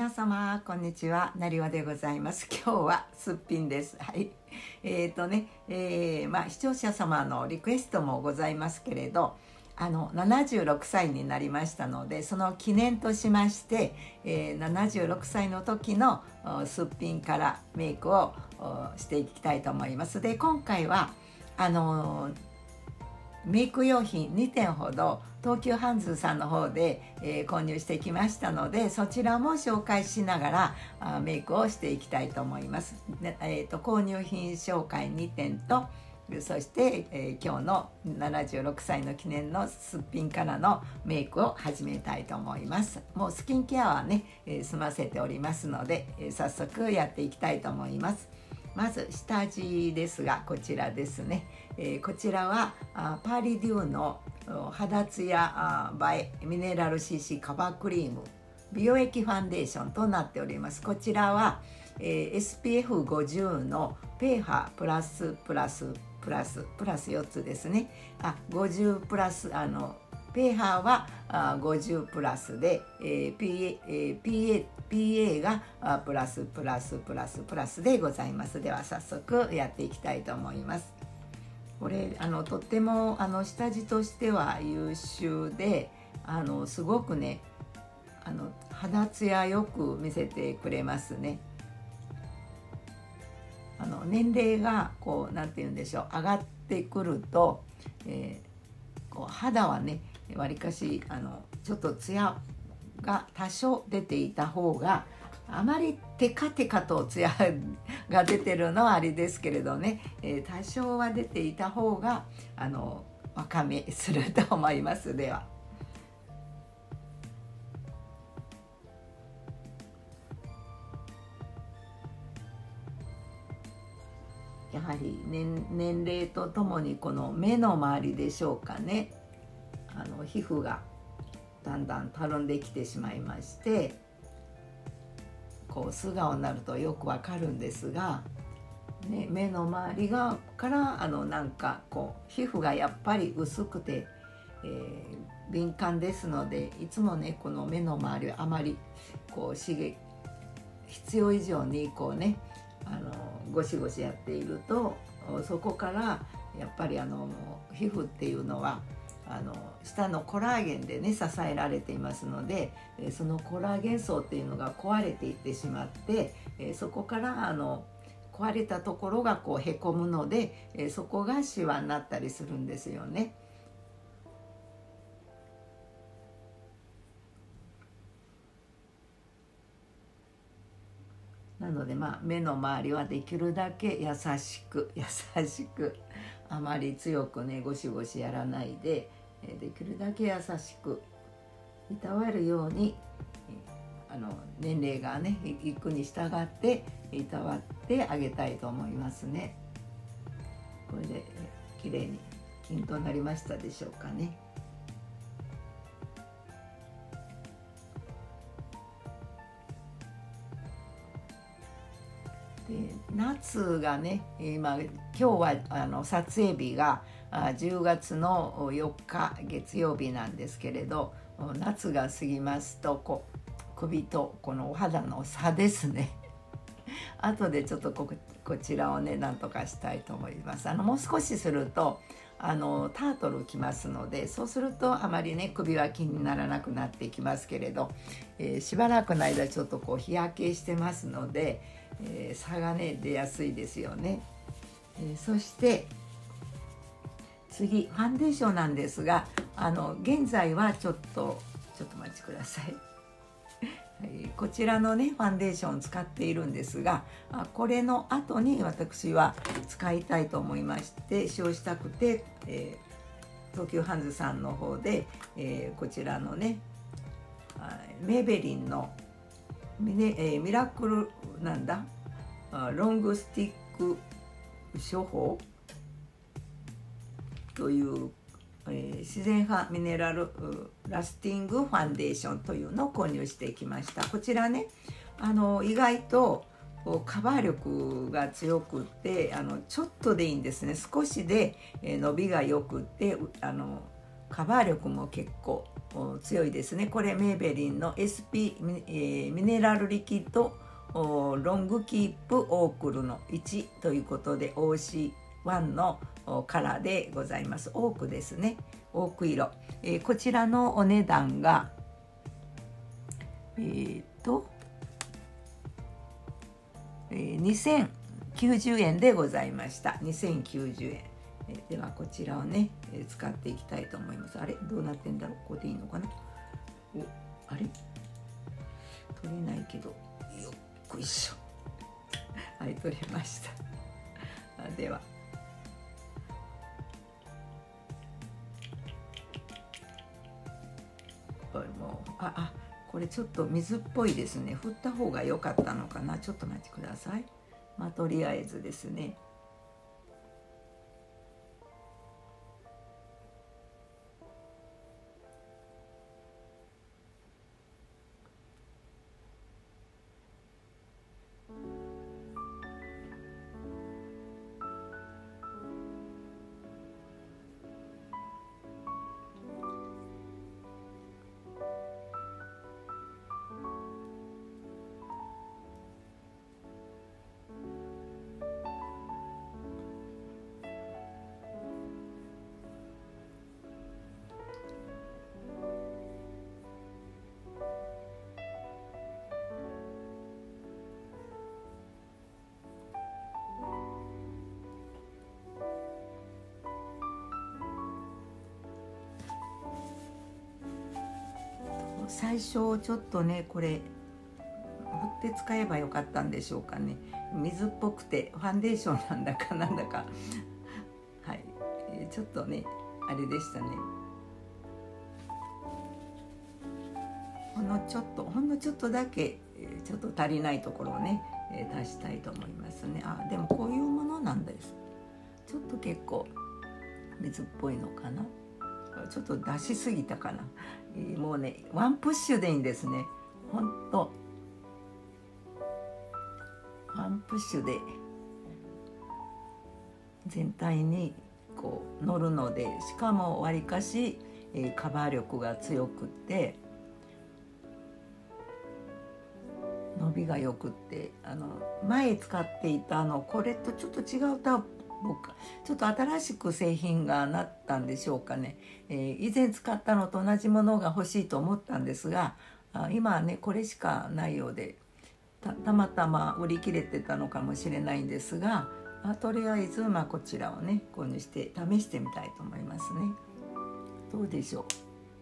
皆様こんにちは、なりわでございます。今日はすっぴんです。はい。視聴者様のリクエストもございますけれど、76歳になりましたので、その記念としまして、76歳の時のすっぴんからメイクをしていきたいと思います。で、今回はメイク用品2点ほど東急ハンズさんの方で、購入してきましたので、そちらも紹介しながらメイクをしていきたいと思います。購入品紹介2点と、そして、今日の76歳の記念のすっぴんからのメイクを始めたいと思います。もうスキンケアはね、済ませておりますので、早速やっていきたいと思います。まず下地ですが、こちらですね。こちらはパーリデューの肌ツヤ映えミネラル CC カバークリーム美容液ファンデーションとなっております。こちらは、SPF50 のペーハープラス4つですね。50プラスペーハーは50プラスで、PA がプラスでございます。では早速やっていきたいと思います。これとっても下地としては優秀で、すごくね肌ツヤよく見せてくれますね。年齢がこうなんて言うんでしょう、上がってくると、こう肌はねわりかしちょっとツヤが多少出ていた方が、あまりテカテカとツヤが出てるのはあれですけれどね、多少は出ていた方が若めすると思います。ではやはり 年齢とともにこの目の周りでしょうかね、皮膚がだんだんたるんできてしまいまして、こう素顔になるとよくわかるんですが、ね、目の周りからなんかこう皮膚がやっぱり薄くて、敏感ですので、いつもねこの目の周りはあまりこう必要以上にこうねゴシゴシやっていると、そこからやっぱり皮膚っていうのは下のコラーゲンでね支えられていますので、そのコラーゲン層っていうのが壊れていってしまって、そこから壊れたところがこうへこむので、そこがシワになったりするんですよね。なので目の周りはできるだけ優しくあまり強くねゴシゴシやらないで、できるだけ優しくいたわるように、年齢がねいくに従っていたわってあげたいと思いますね。これで綺麗に均等になりましたでしょうかね。夏がね今日は撮影日が10月の4日月曜日なんですけれど、夏が過ぎますと首とこのお肌の差ですね後でちょっとこちらをねなんとかしたいと思います。もう少しするとタートル着ますので、そうするとあまりね首は気にならなくなってきますけれど、しばらくの間ちょっとこう日焼けしてますので、差がね出やすいですよね。そして次ファンデーションなんですが、現在はちょっとお待ちくださいこちらのねファンデーションを使っているんですが、これの後に私は使いたいと思いまして使用したくて、東急ハンズさんの方で、こちらのねメイベリンのミラクルロングスティック処方という自然派ミネラルラスティングファンデーションというのを購入してきました。こちらね意外とカバー力が強くってちょっとでいいんですね。少しで伸びがよくってカバー力も結構強いですね。これメーベリンの SP、ミネラルリキッドロングキープオークルの1ということで OC1 のカラーでございます。オークですね、オーク色。こちらのお値段が2090円でございました。2090円。ではこちらをね、使っていきたいと思います。あれどうなってんだろう。ここでいいのかな。あれ取れないけど、よっこいしょ。はい取れました。ではこれもうこれちょっと水っぽいですね。振った方が良かったのかな。ちょっと待ってください。とりあえずですね、最初ちょっとねこれ振って使えばよかったんでしょうかね。水っぽくてファンデーションなんだかなんだかはい、ちょっとねあれでしたね。ほんのちょっとだけちょっと足りないところをね足したいと思いますね。でもこういうものなんです。ちょっと結構水っぽいのかな。ちょっと出しすぎたかな。もうねワンプッシュでいいんですね。ほんとワンプッシュで全体にこう乗るので、しかもわりかしカバー力が強くって伸びがよくって、前使っていたこれとちょっと違うちょっと新しく製品がなったんでしょうかね。以前使ったのと同じものが欲しいと思ったんですが、今はねこれしかないようで、たまたま売り切れてたのかもしれないんですが、とりあえずこちらをね購入して試してみたいと思いますね。どうでしょう。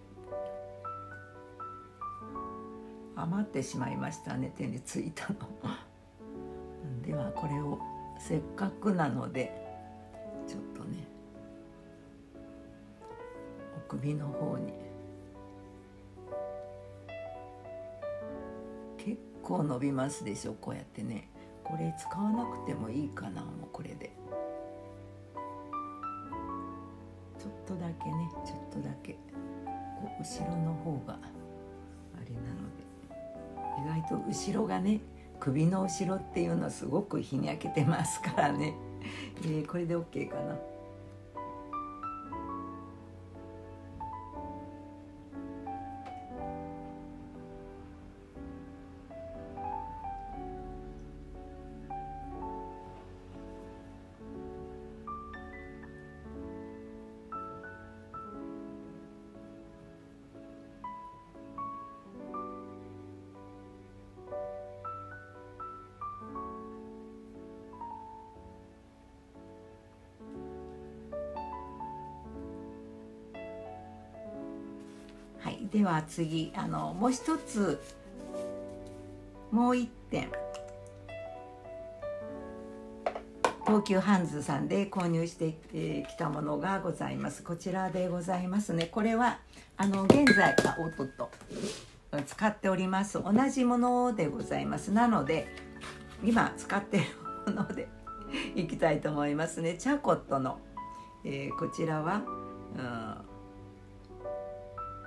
余ってしまいましたね、手についたのではこれをせっかくなのでちょっとねお首の方に結構伸びますでしょ。こうやってね、これ使わなくてもいいかな。もうこれでちょっとだけね、ちょっとだけこう後ろの方があれなので、意外と後ろがね、首の後ろっていうのはすごく日に焼けてますからね、これで OK かな。はい、では次もう一つ、もう一点東急ハンズさんで購入してきたものがございます。こちらでございますね。これは現在おっとっと使っております同じものでございます。なので今使っているものでいきたいと思いますね。チャコットの、こちらは、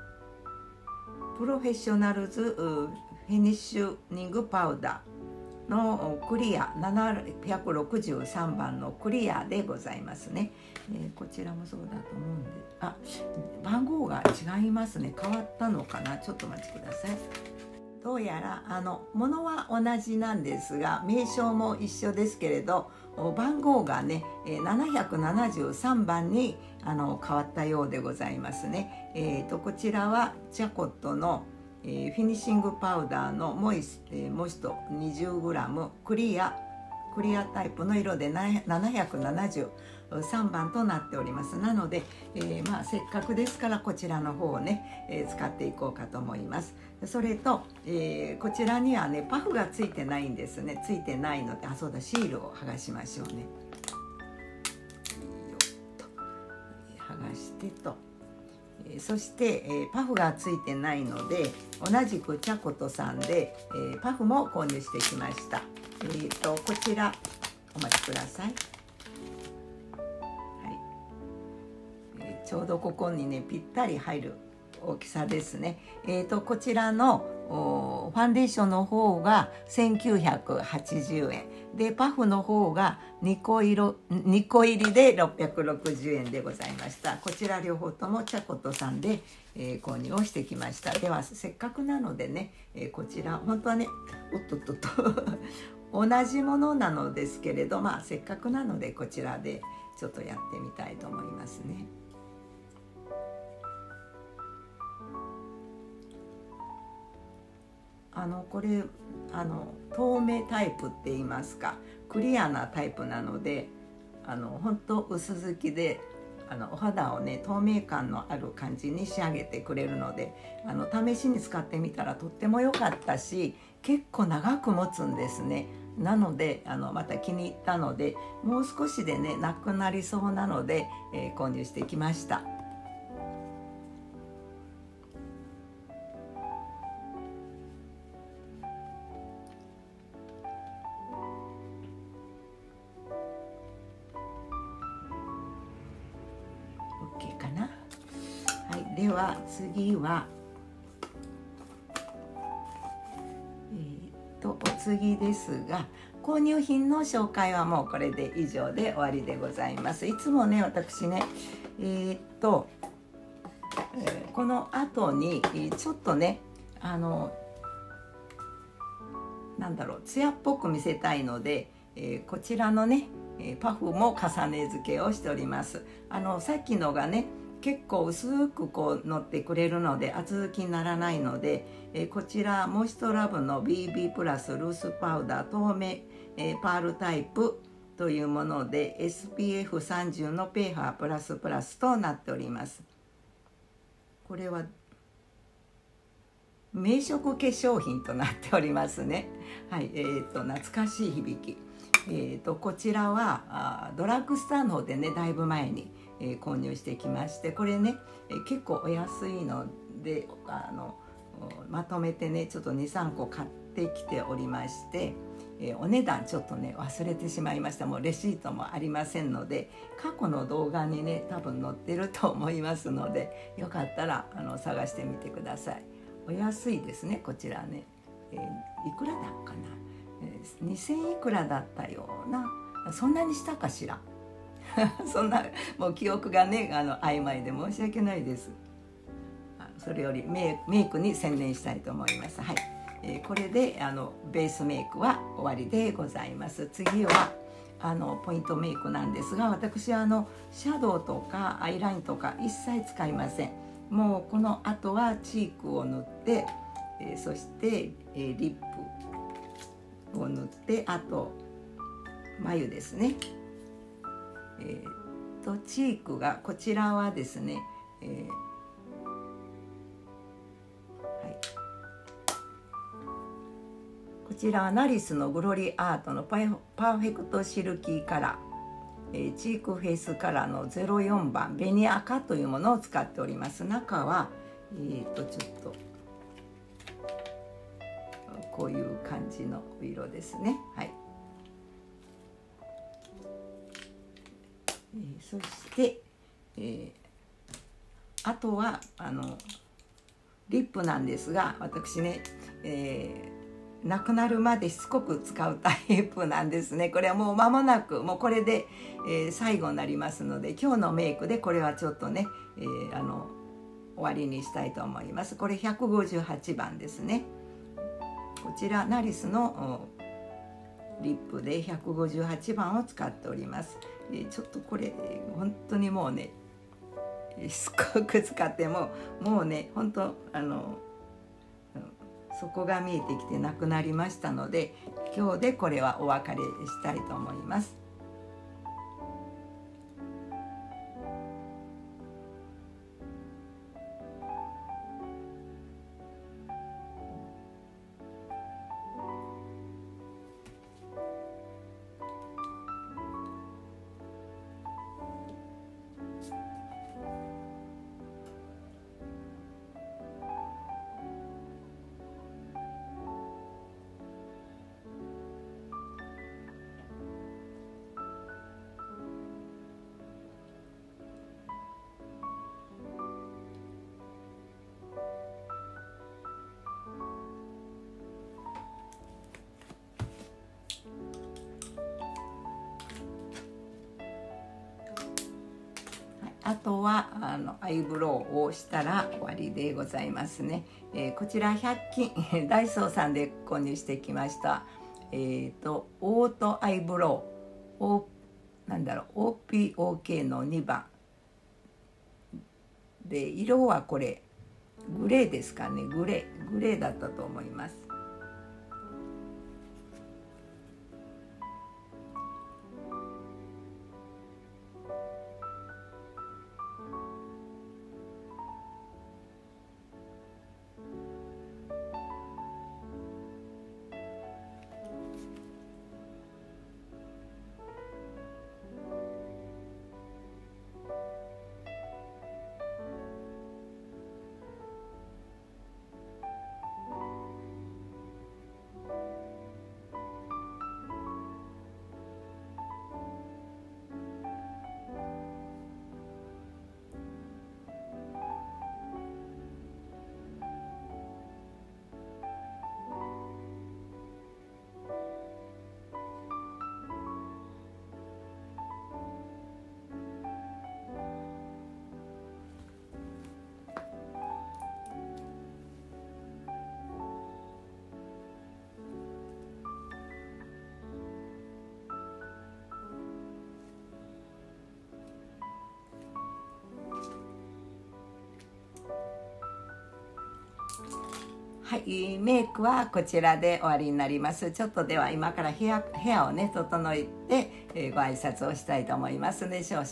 プロフェッショナルズフィニッシュニングパウダーのクリア763番のクリアでございますね。こちらもそうだと思うんで、番号が違いますね。変わったのかな。ちょっとお待ちください。どうやら物は同じなんですが、名称も一緒ですけれど、番号がね773番に変わったようでございますね。こちらはジャコットのフィニッシングパウダーのモイスト 20g クリアタイプの色で773番となっております。なので、せっかくですからこちらの方をね、使っていこうかと思います。それと、こちらにはねパフがついてないんですね。ついてないので、そうだ、シールを剥がしましょうね。よっと剥がしてと、そして、パフがついてないので、同じくチャコトさんで、パフも購入してきました。こちらお待ちください。ちょうどここにねぴったり入る大きさですね。こちらのファンデーションの方が1980円で、パフの方が2個入りで660円でございました。こちら両方ともチャコトさんで、購入をしてきました。ではせっかくなのでね、こちら本当はね同じものなのですけれど、せっかくなのでこちらでちょっとやってみたいと思いますね。これ透明タイプって言いますか、クリアなタイプなので、本当薄付きでお肌をね透明感のある感じに仕上げてくれるので、試しに使ってみたらとっても良かったし、結構長く持つんですね。なのでまた気に入ったので、もう少しでねなくなりそうなので、購入してきました。OK かな。はい、では次はお次ですが、購入品の紹介はもうこれで以上で終わりでございます。いつもね私ねこの後にちょっとねなんだろう、艶っぽく見せたいので、こちらのねパフも重ね付けをしております。さっきのがね結構薄くこう乗ってくれるので厚付きにならないので、こちらモイストラブの BB プラスルースパウダー透明、パールタイプというもので SPF30 のペーハープラスプラスとなっております。これは名色化粧品となっておりますね。はい、懐かしい響き。こちらはドラッグストアの方でねだいぶ前に、購入してきまして、これね、結構お安いのでまとめてねちょっと 2,3 個買ってきておりまして、お値段ちょっとね忘れてしまいました。もうレシートもありませんので、過去の動画にね多分載ってると思いますので、よかったら探してみてください。お安いですね。こちらね、いくらだかな、2,000いくらだったような、そんなにしたかしらそんなもう記憶がね曖昧で申し訳ないです。それよりメイクに専念したいと思います。はい、これでベースメイクは終わりでございます。次はポイントメイクなんですが、私シャドウとかアイラインとか一切使いません。もうこの後はチークを塗って、そして、リップを塗って、あと眉ですね。チークがこちらはですね、こちらはナリスのグロリアートのパーフェクトシルキーカラー、チークフェイスカラーの04番紅赤というものを使っております。中はちょっとこういう感じの色ですね。はい、そして、あとはリップなんですが、私ね、 なくなるまでしつこく使うタイプなんですね。これはもう間もなくもうこれで、最後になりますので、今日のメイクでこれはちょっとね、終わりにしたいと思います。これ158番ですね。こちらナリスのリップで158番を使っております。ちょっとこれ本当にもうねしつこく使ってもうね本当底が見えてきてなくなりましたので、今日でこれはお別れしたいと思います。あとはアイブロウをしたら終わりでございますね。こちら100均ダイソーさんで購入してきました。オートアイブロウOPOK の2番で、色はこれグレーですかね。グレーだったと思います。はい、メイクはこちらで終わりになります。ちょっとでは今から部屋をね整えて、ご挨拶をしたいと思いますので少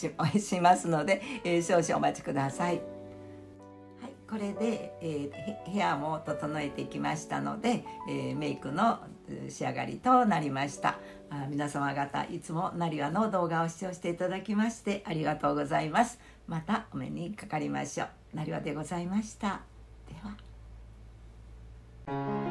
々お待ちください。はい、これで、部屋も整えてきましたので、メイクの仕上がりとなりました。皆様方いつもなりわの動画を視聴していただきましてありがとうございます。またお目にかかりましょう。なりわでございました。では。